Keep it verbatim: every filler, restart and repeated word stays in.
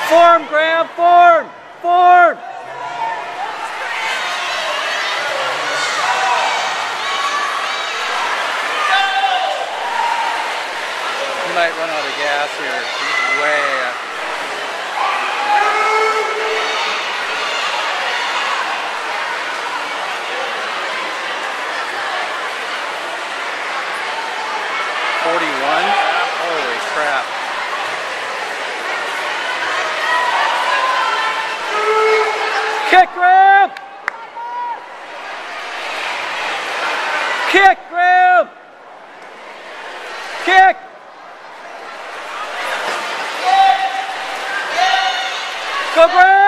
Form, Graham, form! Form! He might run out of gas here. He's way up. forty-one? Holy crap. Kick, Graham! Kick, Graham! Kick! Go, Graham!